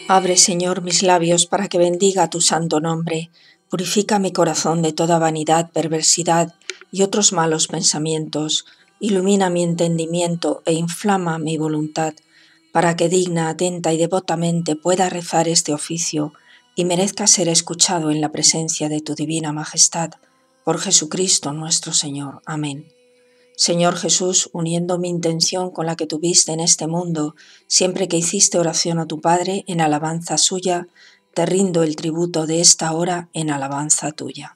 Abre, Señor, mis labios para que bendiga tu santo nombre. Purifica mi corazón de toda vanidad, perversidad y otros malos pensamientos. Ilumina mi entendimiento e inflama mi voluntad, para que digna, atenta y devotamente pueda rezar este oficio y merezca ser escuchado en la presencia de tu divina majestad. Por Jesucristo nuestro Señor. Amén. Señor Jesús, uniendo mi intención con la que tuviste en este mundo, siempre que hiciste oración a tu Padre en alabanza suya, te rindo el tributo de esta hora en alabanza tuya.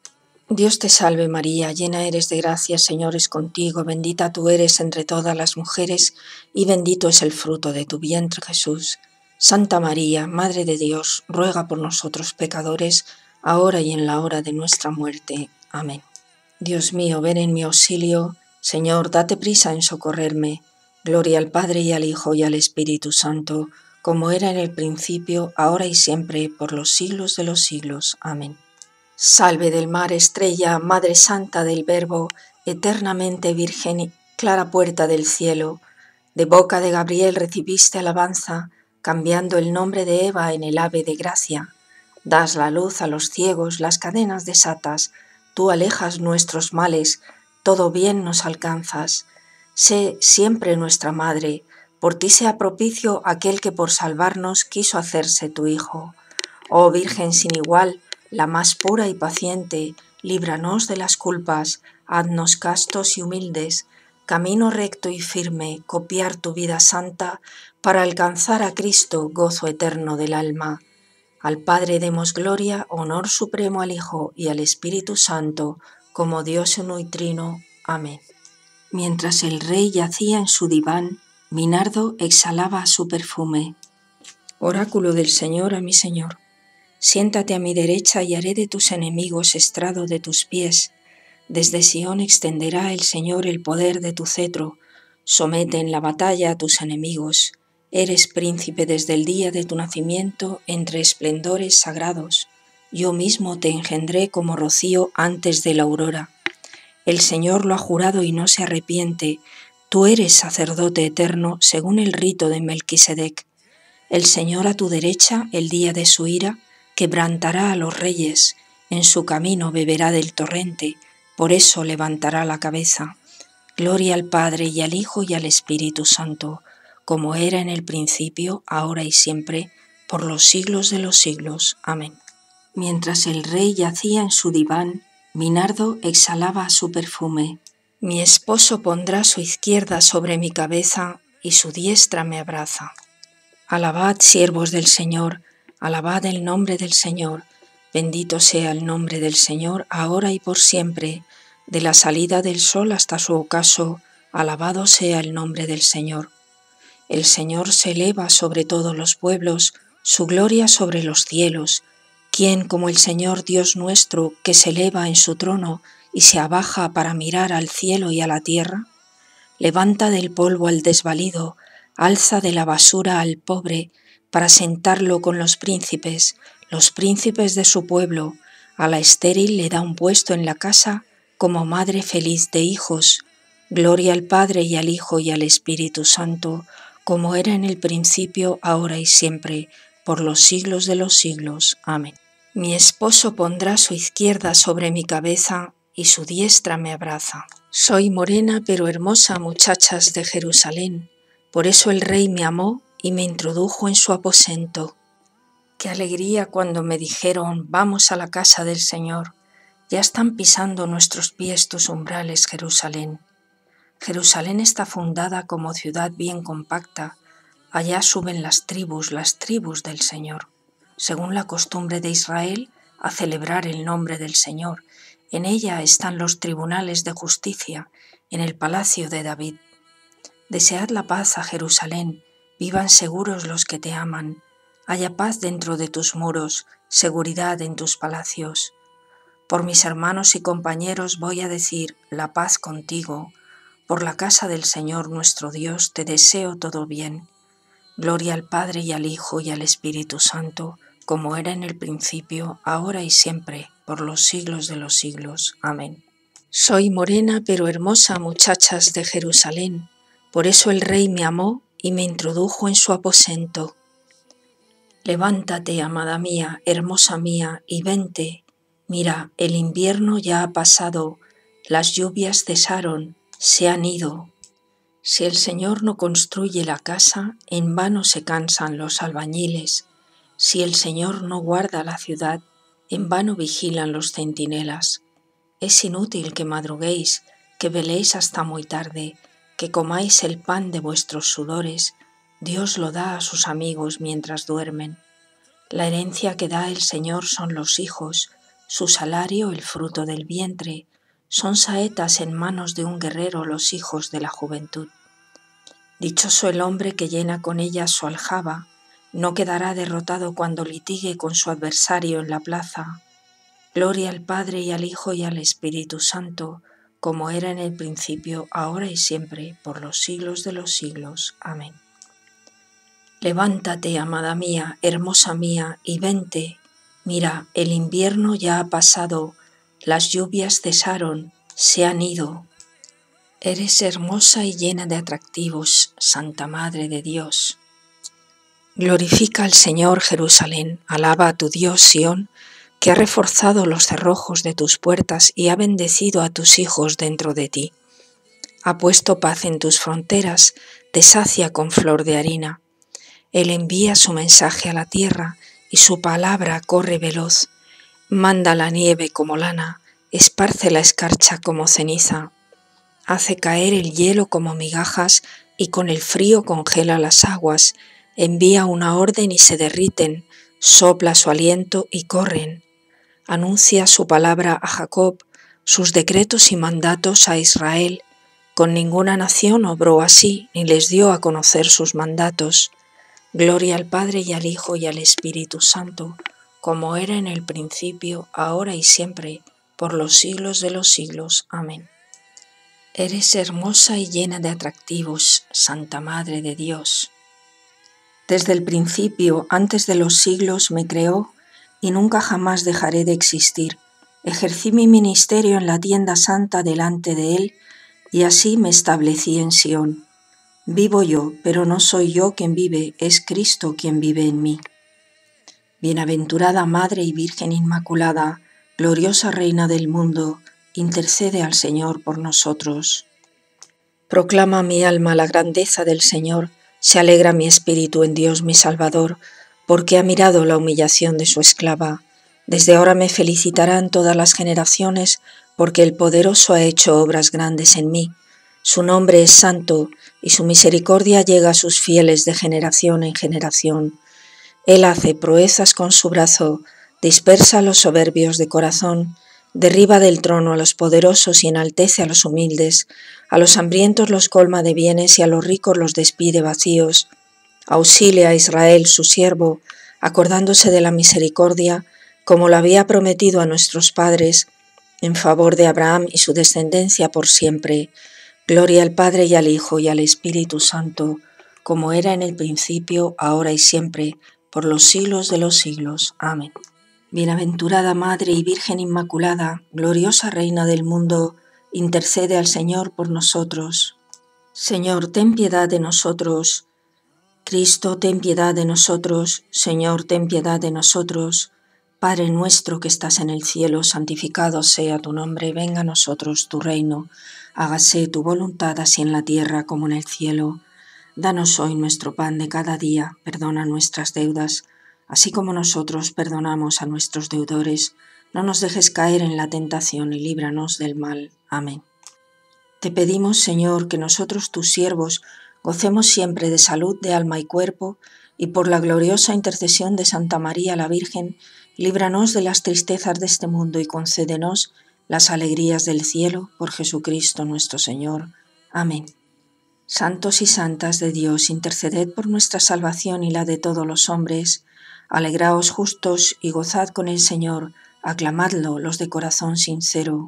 Dios te salve María, llena eres de gracia, Señor es contigo, bendita tú eres entre todas las mujeres, y bendito es el fruto de tu vientre Jesús. Santa María, Madre de Dios, ruega por nosotros pecadores, ahora y en la hora de nuestra muerte. Amén. Dios mío, ven en mi auxilio. Señor, date prisa en socorrerme. Gloria al Padre y al Hijo y al Espíritu Santo, como era en el principio, ahora y siempre, por los siglos de los siglos. Amén. Salve del mar, estrella, Madre Santa del Verbo, eternamente Virgen y clara puerta del cielo. De boca de Gabriel recibiste alabanza, cambiando el nombre de Eva en el ave de gracia. Das la luz a los ciegos, las cadenas desatas, tú alejas nuestros males, todo bien nos alcanzas. Sé siempre nuestra Madre, por ti sea propicio aquel que por salvarnos quiso hacerse tu Hijo. Oh Virgen sin igual, la más pura y paciente, líbranos de las culpas, haznos castos y humildes, camino recto y firme, copiar tu vida santa, para alcanzar a Cristo, gozo eterno del alma. Al Padre demos gloria, honor supremo al Hijo y al Espíritu Santo, como Dios uno y trino. Amén. Mientras el rey yacía en su diván, mi nardo exhalaba su perfume. Oráculo del Señor a mi Señor. Siéntate a mi derecha y haré de tus enemigos estrado de tus pies. Desde Sión extenderá el Señor el poder de tu cetro. Somete en la batalla a tus enemigos. Eres príncipe desde el día de tu nacimiento entre esplendores sagrados. Yo mismo te engendré como rocío antes de la aurora. El Señor lo ha jurado y no se arrepiente. Tú eres sacerdote eterno según el rito de Melquisedec. El Señor a tu derecha, el día de su ira, quebrantará a los reyes. En su camino beberá del torrente, por eso levantará la cabeza. Gloria al Padre y al Hijo y al Espíritu Santo, como era en el principio, ahora y siempre, por los siglos de los siglos. Amén. Mientras el rey yacía en su diván, mi nardo exhalaba su perfume. Mi esposo pondrá su izquierda sobre mi cabeza y su diestra me abraza. Alabad, siervos del Señor, alabad el nombre del Señor. Bendito sea el nombre del Señor, ahora y por siempre. De la salida del sol hasta su ocaso, alabado sea el nombre del Señor. El Señor se eleva sobre todos los pueblos, su gloria sobre los cielos. ¿Quién como el Señor Dios nuestro, que se eleva en su trono y se abaja para mirar al cielo y a la tierra? Levanta del polvo al desvalido, alza de la basura al pobre, para sentarlo con los príncipes de su pueblo. A la estéril le da un puesto en la casa, como madre feliz de hijos. Gloria al Padre y al Hijo y al Espíritu Santo, como era en el principio, ahora y siempre, por los siglos de los siglos. Amén. Mi esposo pondrá su izquierda sobre mi cabeza y su diestra me abraza. Soy morena pero hermosa, muchachas de Jerusalén, por eso el Rey me amó y me introdujo en su aposento. Qué alegría cuando me dijeron, vamos a la casa del Señor. Ya están pisando nuestros pies tus umbrales, Jerusalén. Jerusalén está fundada como ciudad bien compacta. Allá suben las tribus del Señor, según la costumbre de Israel, a celebrar el nombre del Señor. En ella están los tribunales de justicia, en el palacio de David. Desead la paz a Jerusalén, vivan seguros los que te aman. Haya paz dentro de tus muros, seguridad en tus palacios. Por mis hermanos y compañeros voy a decir, la paz contigo. Por la casa del Señor nuestro Dios te deseo todo bien. Gloria al Padre y al Hijo y al Espíritu Santo, como era en el principio, ahora y siempre, por los siglos de los siglos. Amén. Soy morena pero hermosa, muchachas de Jerusalén, por eso el Rey me amó y me introdujo en su aposento. Levántate, amada mía, hermosa mía, y vente. Mira, el invierno ya ha pasado, las lluvias cesaron, se han ido. Si el Señor no construye la casa, en vano se cansan los albañiles. Si el Señor no guarda la ciudad, en vano vigilan los centinelas. Es inútil que madruguéis, que veléis hasta muy tarde, que comáis el pan de vuestros sudores. Dios lo da a sus amigos mientras duermen. La herencia que da el Señor son los hijos, su salario el fruto del vientre. Son saetas en manos de un guerrero los hijos de la juventud. Dichoso el hombre que llena con ellas su aljaba, no quedará derrotado cuando litigue con su adversario en la plaza. Gloria al Padre y al Hijo y al Espíritu Santo, como era en el principio, ahora y siempre, por los siglos de los siglos. Amén. Levántate, amada mía, hermosa mía, y vente. Mira, el invierno ya ha pasado, las lluvias cesaron, se han ido. Eres hermosa y llena de atractivos, Santa Madre de Dios. Glorifica al Señor, Jerusalén, alaba a tu Dios, Sión, que ha reforzado los cerrojos de tus puertas y ha bendecido a tus hijos dentro de ti. Ha puesto paz en tus fronteras, te sacia con flor de harina. Él envía su mensaje a la tierra y su palabra corre veloz. Manda la nieve como lana, esparce la escarcha como ceniza. Hace caer el hielo como migajas y con el frío congela las aguas. Envía una orden y se derriten, sopla su aliento y corren. Anuncia su palabra a Jacob, sus decretos y mandatos a Israel. Con ninguna nación obró así, ni les dio a conocer sus mandatos. Gloria al Padre y al Hijo y al Espíritu Santo, como era en el principio, ahora y siempre, por los siglos de los siglos. Amén. Eres hermosa y llena de atractivos, Santa Madre de Dios. Desde el principio, antes de los siglos, me creó y nunca jamás dejaré de existir. Ejercí mi ministerio en la tienda santa delante de Él y así me establecí en Sión. Vivo yo, pero no soy yo quien vive, es Cristo quien vive en mí. Bienaventurada Madre y Virgen Inmaculada, gloriosa Reina del mundo, intercede al Señor por nosotros. Proclama mi alma la grandeza del Señor, se alegra mi espíritu en Dios mi Salvador, porque ha mirado la humillación de su esclava. Desde ahora me felicitarán todas las generaciones, porque el Poderoso ha hecho obras grandes en mí. Su nombre es santo, y su misericordia llega a sus fieles de generación en generación. Él hace proezas con su brazo, dispersa a los soberbios de corazón, derriba del trono a los poderosos y enaltece a los humildes, a los hambrientos los colma de bienes y a los ricos los despide vacíos. Auxilia a Israel su siervo, acordándose de la misericordia, como lo había prometido a nuestros padres, en favor de Abraham y su descendencia por siempre. Gloria al Padre y al Hijo y al Espíritu Santo, como era en el principio, ahora y siempre, por los siglos de los siglos. Amén. Bienaventurada Madre y Virgen Inmaculada, gloriosa Reina del mundo, intercede al Señor por nosotros. Señor, ten piedad de nosotros. Cristo, ten piedad de nosotros. Señor, ten piedad de nosotros. Padre nuestro que estás en el cielo, santificado sea tu nombre, venga a nosotros tu reino. Hágase tu voluntad así en la tierra como en el cielo. Danos hoy nuestro pan de cada día, perdona nuestras deudas, así como nosotros perdonamos a nuestros deudores. No nos dejes caer en la tentación y líbranos del mal. Amén. Te pedimos, Señor, que nosotros, tus siervos, gocemos siempre de salud de alma y cuerpo, y por la gloriosa intercesión de Santa María la Virgen, líbranos de las tristezas de este mundo y concédenos las alegrías del cielo, por Jesucristo nuestro Señor. Amén. Santos y santas de Dios, interceded por nuestra salvación y la de todos los hombres. Alegraos justos y gozad con el Señor, aclamadlo los de corazón sincero.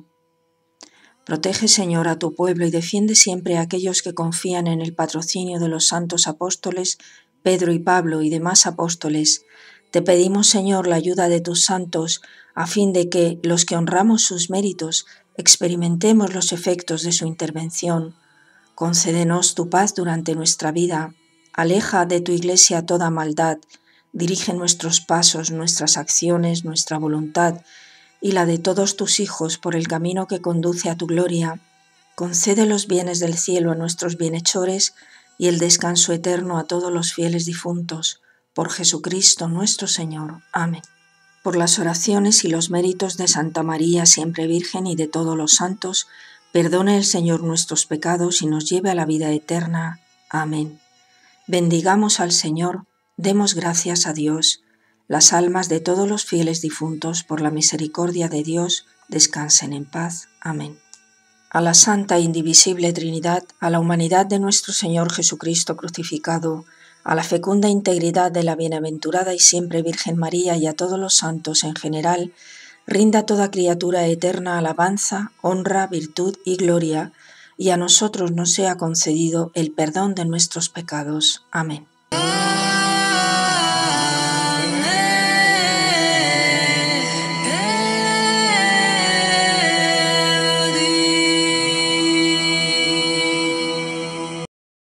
Protege, Señor, a tu pueblo y defiende siempre a aquellos que confían en el patrocinio de los santos apóstoles, Pedro y Pablo y demás apóstoles. Te pedimos, Señor, la ayuda de tus santos, a fin de que, los que honramos sus méritos, experimentemos los efectos de su intervención. Concédenos tu paz durante nuestra vida. Aleja de tu Iglesia toda maldad. dirige nuestros pasos, nuestras acciones, nuestra voluntad y la de todos tus hijos por el camino que conduce a tu gloria. Concede los bienes del cielo a nuestros bienhechores y el descanso eterno a todos los fieles difuntos. Por Jesucristo nuestro Señor. Amén. Por las oraciones y los méritos de Santa María, siempre Virgen, y de todos los santos, perdone el Señor nuestros pecados y nos lleve a la vida eterna. Amén. Bendigamos al Señor, demos gracias a Dios. Las almas de todos los fieles difuntos, por la misericordia de Dios, descansen en paz. Amén. A la Santa e Indivisible Trinidad, a la humanidad de nuestro Señor Jesucristo crucificado, a la fecunda integridad de la bienaventurada y siempre Virgen María y a todos los santos en general, rinda toda criatura eterna alabanza, honra, virtud y gloria, y a nosotros nos sea concedido el perdón de nuestros pecados. Amén.